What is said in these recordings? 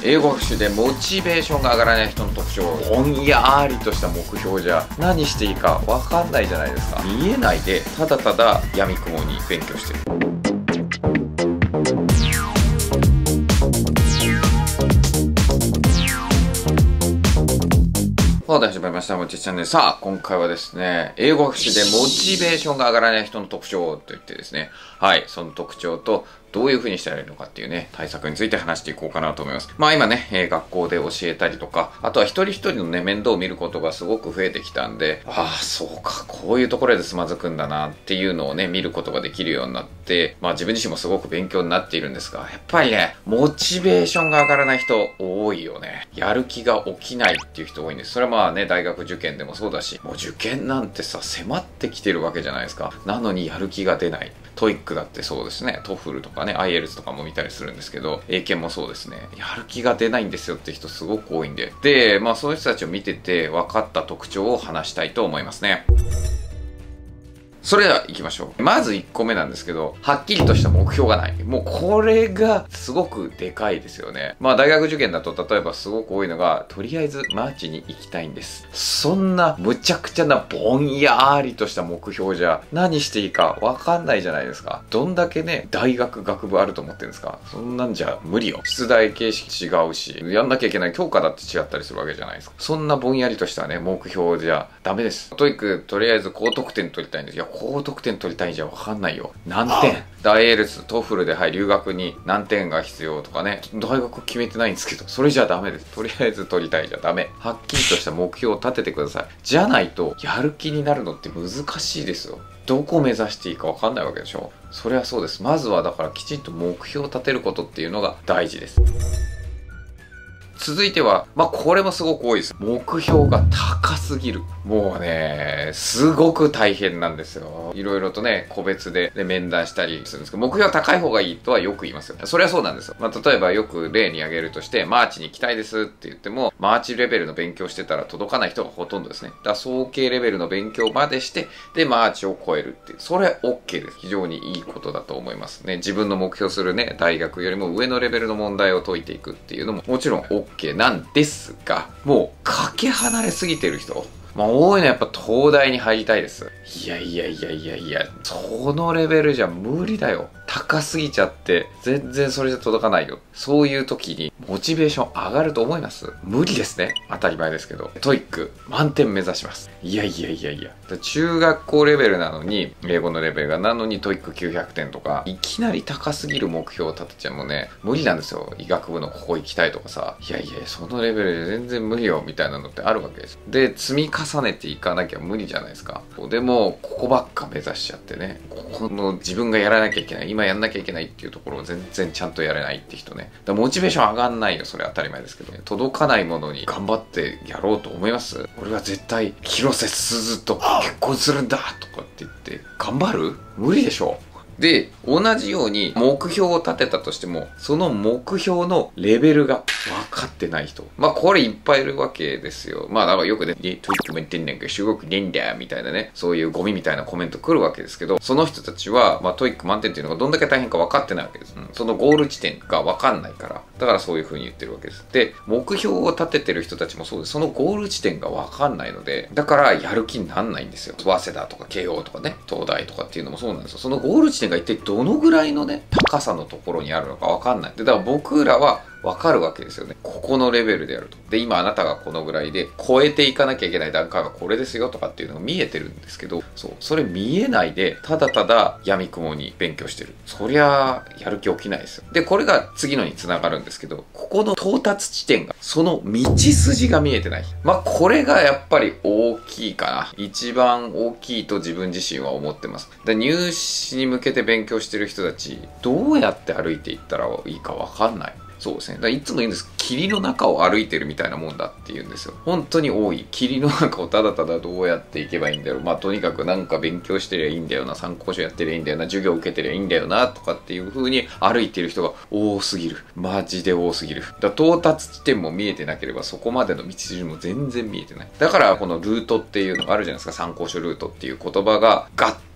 英語学習でモチベーションが上がらない人の特徴、ぼんやりとした目標じゃ何していいか分かんないじゃないですか。見えないでただただ闇雲に勉強してる。始まりました。もちチャンネル。さあ、今回はですね、英語学習でモチベーションが上がらない人の特徴といってですね、はい、その特徴とどういう風にしたらいいのかっていうね、対策について話していこうかなと思います。まあ今ね、学校で教えたりとか、あとは一人一人のね、面倒を見ることがすごく増えてきたんで、ああ、そうか、こういうところでつまずくんだなっていうのをね、見ることができるようになって、まあ自分自身もすごく勉強になっているんですが、やっぱりね、モチベーションが上がらない人多いよね。やる気が起きないっていう人多いんです。それはまあね、大学受験でもそうだし、もう受験なんてさ、迫ってきてるわけじゃないですか。なのにやる気が出ない。トイックだってそうですね。トフルとかね、IELTS とかも見たりするんですけど、英検もそうですね。やる気が出ないんですよって人すごく多いんで。で、まあそういう人たちを見てて分かった特徴を話したいと思いますね。それでは行きましょう。まず1個目なんですけど、はっきりとした目標がない。もうこれがすごくでかいですよね。まあ大学受験だと例えばすごく多いのが、とりあえずマーチに行きたいんです。そんなむちゃくちゃなぼんやりとした目標じゃ何していいかわかんないじゃないですか。どんだけね、大学学部あると思ってるんですか。そんなんじゃ無理よ。出題形式違うし、やんなきゃいけない教科だって違ったりするわけじゃないですか。そんなぼんやりとしたね、目標じゃダメです。トイックとりあえず高得点取りたいんです。いや、高得点取りたいんじゃわかんないよ。何点IELTS、トフルで、はい、留学に何点が必要とかね。大学決めてないんですけど、それじゃダメです。とりあえず取りたいじゃダメ。はっきりとした目標を立ててください。じゃないと、やる気になるのって難しいですよ。どこ目指していいかわかんないわけでしょ。それはそうです。まずはだからきちんと目標を立てることっていうのが大事です。続いては、まあこれもすごく多いです。目標が高すぎる。もうね、すごく大変なんですよ。いろいろとね、個別で面談したりするんですけど、目標は高い方がいいとはよく言いますよ。それはそうなんですよ。まあ例えばよく例に挙げるとして、マーチに行きたいですって言っても、マーチレベルの勉強してたら届かない人がほとんどですね。だから総計レベルの勉強までして、で、マーチを超えるっていう。それ OK です。非常にいいことだと思いますね。自分の目標するね、大学よりも上のレベルの問題を解いていくっていうのももちろん OK なんですが、もうかけ離れすぎてる人。まあ多いのはやっぱ東大に入りたいです。いや、そのレベルじゃ無理だよ。高すぎちゃって全然それじゃ届かないよ。そういう時にモチベーション上がると思います？無理ですね。当たり前ですけど。トイック満点目指します。いや。中学校レベルなのに、英語のレベルがなのにトイック900点とか、いきなり高すぎる目標を立てちゃうもね、無理なんですよ。医学部のここ行きたいとかさ。いや、そのレベルで全然無理よみたいなのってあるわけです。で、積み重ねていかなきゃ無理じゃないですか。でも、ここばっか目指しちゃってね、ここの自分がやらなきゃいけない、今やんなきゃいけないっていうところを全然ちゃんとやれないって人ね。だからモチベーション上がんないよ。それ当たり前ですけど、ね、届かないものに頑張ってやろうと思います？俺は絶対、広瀬すずと結婚するんだとかって言って、頑張る？無理でしょ。で、同じように目標を立てたとしても、その目標のレベルが分かってない人。まあこれいっぱいいるわけですよ。まあだからよくね、トイックも言ってんねんけど、すごくねんだよみたいなね、そういうゴミみたいなコメント来るわけですけど、その人たちは、まあトイック満点っていうのがどんだけ大変か分かってないわけです。そのゴール地点が分かんないから。だからそういう風に言ってるわけです。で、目標を立ててる人たちもそうです。そのゴール地点が分かんないので、だからやる気になんないんですよ。早稲田とか慶応とかね、東大とかっていうのもそうなんですよ。そのゴール地点が一体どのぐらいのね、高さのところにあるのか分かんない。で、だから僕らは分かるわけですよね。ここのレベルでやると。で、今あなたがこのぐらいで超えていかなきゃいけない段階はこれですよとかっていうのが見えてるんですけど、そう、それ見えないで、ただただ闇雲に勉強してる。そりゃ、やる気起きないですよ。で、これが次のに繋がるんですけど、ここの到達地点が、その道筋が見えてない。まあ、これがやっぱり大きいかな。一番大きいと自分自身は思ってます。で、入試に向けて勉強してる人たち、どうやって歩いていったらいいかわかんない。そうですね。だからいつも言うんです。霧の中を歩いてるみたいなもんだって言うんですよ。本当に多い。霧の中をただただどうやっていけばいいんだろう。まあとにかくなんか勉強してりゃいいんだよな。参考書やってりゃいいんだよな。授業受けてりゃいいんだよな。とかっていう風に歩いてる人が多すぎる。マジで多すぎる。だから到達地点も見えてなければそこまでの道筋も全然見えてない。だからこのルートっていうのがあるじゃないですか。参考書ルートっていう言葉がガッ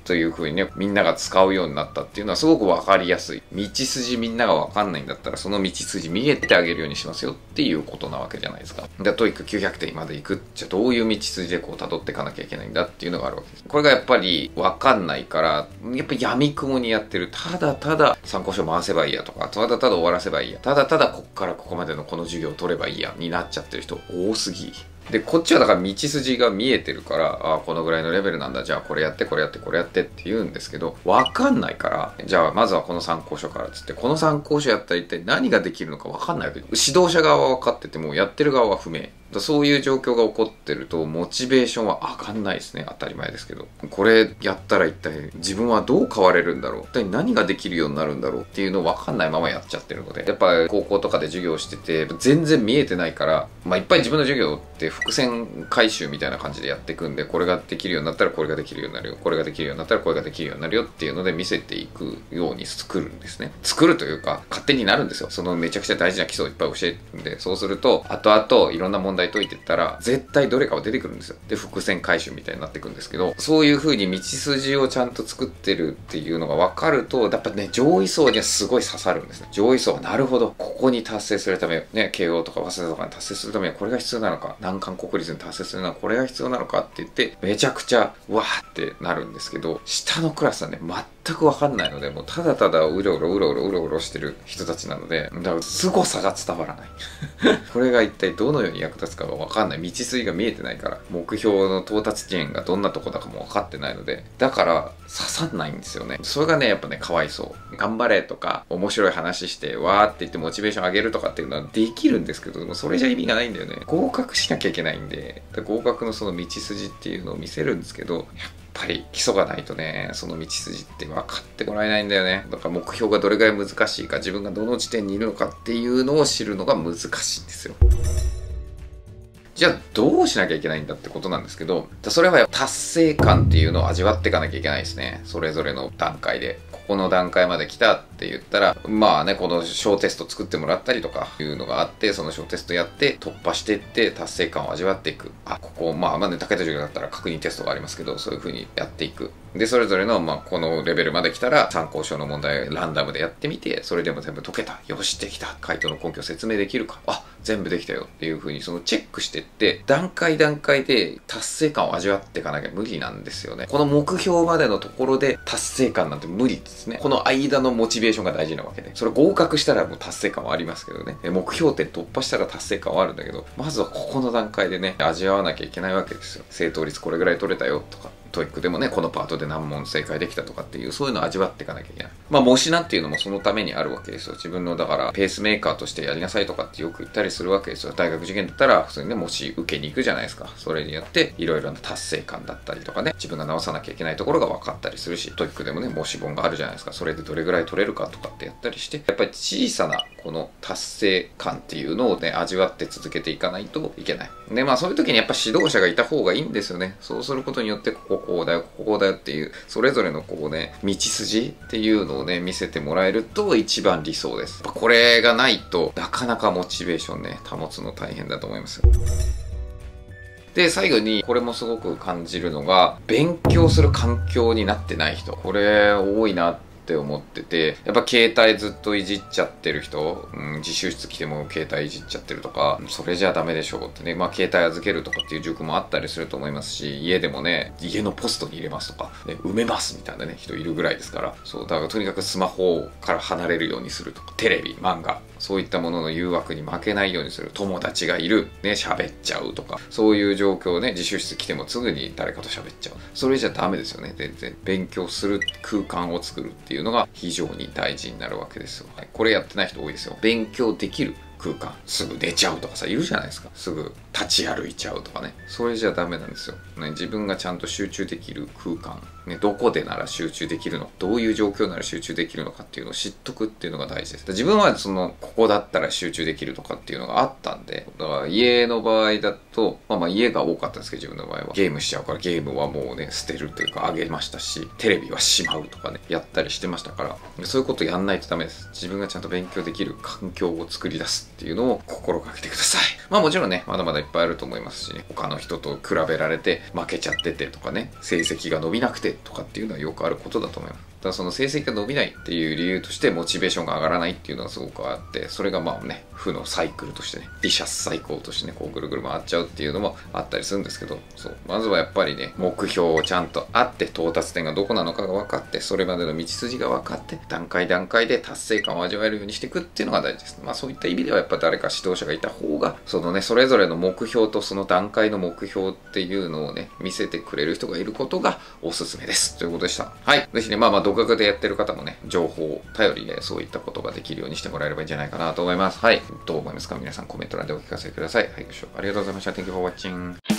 という風にね、みんなが使うようになったっていうのはすごくわかりやすい。道筋みんながわかんないんだったら、その道筋見えてあげるようにしますよっていうことなわけじゃないですか。で、トイック900点まで行く。じゃあどういう道筋でこう辿っていかなきゃいけないんだっていうのがあるわけです。これがやっぱりわかんないから、やっぱ闇雲にやってる。ただただ参考書回せばいいやとか、ただただ終わらせばいいや。ただただこっからここまでのこの授業を取ればいいやになっちゃってる人多すぎ。で、こっちはだから道筋が見えてるから、ああ、このぐらいのレベルなんだ。じゃあこれやって、これやって、これやってって言うんですけど、わかんないから、じゃあまずはこの参考書からつって、この参考書やったら一体何ができるのかわかんないわけ。指導者側は分かってても、やってる側は不明。そういう状況が起こってると、モチベーションは上がんないですね。当たり前ですけど。これやったら一体自分はどう変われるんだろう、一体何ができるようになるんだろうっていうのを分かんないままやっちゃってるので、やっぱ高校とかで授業してて、全然見えてないから、いっぱい自分の授業って伏線回収みたいな感じでやっていくんで、これができるようになったらこれができるようになるよ、これができるようになったらこれができるようになるよっていうので見せていくように作るんですね。作るというか、勝手になるんですよ。そのめちゃくちゃ大事な基礎をいっぱい教えるんで、そうすると、後々いろんな問題解いてったら、絶対どれかは出てくるんですよ。で、伏線回収みたいになっていくんですけど、そういう風に道筋をちゃんと作ってるっていうのが分かると、やっぱね、上位層にはすごい刺さるんですね。上位層はなるほど、ここに達成するため、ね、慶応とか早稲田とかに達成するためにはこれが必要なのか、難関国立に達成するのはこれが必要なのかって言って、めちゃくちゃ、わーってなるんですけど、下のクラスはね、全く分かんないので、もうただただうろうろしてる人たちなので、だから凄さが伝わらない。これが一体どのように役立つかが分かんない。道筋が見えてないから、目標の到達地点がどんなとこだかも分かってないので、だから刺さんないんですよね。それがね、やっぱね、かわいそう。頑張れとか、面白い話して、わーって言ってモチベーション上げるとかっていうのはできるんですけど、それじゃ意味がないんだよね。合格しなきゃいけないんで、合格のその道筋っていうのを見せるんですけど、やっぱり基礎がないとね、その道筋って分かってもらえないんだよね。だから目標がどれぐらい難しいか、自分がどの地点にいるのかっていうのを知るのが難しいんですよ。じゃあどうしなきゃいけないんだってことなんですけど、それは達成感っていうのを味わっていかなきゃいけないですね。それぞれの段階で。この段階まで来たって言ったら、まあね、この小テスト作ってもらったりとかいうのがあって、その小テストやって突破していって達成感を味わっていく。あ、ここ、まあね、武田授業だったら確認テストがありますけど、そういう風にやっていく。で、それぞれの、このレベルまで来たら参考書の問題ランダムでやってみて、それでも全部解けた。よし、できた。回答の根拠を説明できるか。あ、全部できたよっていう風にそのチェックしていって、段階で達成感を味わっていかなきゃ無理なんですよね。この目標までのところで達成感なんて無理ですね。この間のモチベーションが大事なわけで。それ合格したらもう達成感はありますけどね。目標点突破したら達成感はあるんだけど、まずはここの段階でね、味わわなきゃいけないわけですよ。正答率これぐらい取れたよとか。トイックでもね、このパートで何問正解できたとかっていう、そういうのを味わっていかなきゃいけない。模試なんていうのもそのためにあるわけですよ。自分の、だから、ペースメーカーとしてやりなさいとかってよく言ったりするわけですよ。大学受験だったら、普通にね、模試受けに行くじゃないですか。それによって、いろいろな達成感だったりとかね、自分が直さなきゃいけないところが分かったりするし、トイックでもね、模試本があるじゃないですか。それでどれぐらい取れるかとかってやったりして、やっぱり小さな、この達成感っていうのをね、味わって続けていかないといけない。で、そういう時にやっぱ指導者がいた方がいいんですよね。そうすることによって、こうだよ、ここだよっていう、それぞれのこうね、道筋っていうのをね、見せてもらえると一番理想です。これがないと、なかなかモチベーションね、保つの大変だと思いますよ。で、最後に、これもすごく感じるのが、勉強する環境になってない人。これ、多いなって思ってて、やっぱ携帯ずっといじっちゃってる人、自習室来ても携帯いじっちゃってるとか、それじゃダメでしょうってね、携帯預けるとかっていう塾もあったりすると思いますし、家でもね、家のポストに入れますとか、ね、埋めますみたいなね、人いるぐらいですから、そう、だからとにかくスマホから離れるようにするとか、テレビ、漫画、そういったものの誘惑に負けないようにする。友達がいる。ね、喋っちゃうとか。そういう状況ね、自習室来てもすぐに誰かと喋っちゃう。それじゃダメですよね。全然。勉強する空間を作るっていうのが非常に大事になるわけですよ。はい、これやってない人多いですよ。勉強できる空間。すぐ寝ちゃうとかさ、いるじゃないですか。すぐ立ち歩いちゃうとかね。それじゃダメなんですよ。ね、自分がちゃんと集中できる空間。ね、どこでなら集中できるのか、どういう状況なら集中できるのかっていうのを知っとくっていうのが大事です。自分はここだったら集中できるとかっていうのがあったんで、だから家の場合だと、家が多かったんですけど、自分の場合は。ゲームしちゃうからゲームはもうね、捨てるというかあげましたし、テレビはしまうとかね、やったりしてましたから、そういうことやんないとダメです。自分がちゃんと勉強できる環境を作り出すっていうのを心がけてください。もちろんね、まだまだいっぱいあると思いますしね、他の人と比べられて負けちゃっててとかね、成績が伸びなくてとかっていうのはよくあることだと思います。ただその成績が伸びないっていう理由としてモチベーションが上がらないっていうのがすごくあって、それがまあね、負のサイクルとしてね、ビシャスサイクルとしてね、こうぐるぐる回っちゃうっていうのもあったりするんですけど、そう。まずはやっぱりね、目標をちゃんとあって、到達点がどこなのかが分かって、それまでの道筋が分かって、段階段階で達成感を味わえるようにしていくっていうのが大事です。まあそういった意味ではやっぱ誰か指導者がいた方が、そのね、それぞれの目標とその段階の目標っていうのをね、見せてくれる人がいることがおすすめです。ということでした。はい。ぜひね、まあ独学でやってる方もね、情報を頼りでそういったことができるようにしてもらえればいいんじゃないかなと思います。はい。どう思いますか皆さんコメント欄でお聞かせください。はい、ご視聴ありがとうございました。Thank you for watching.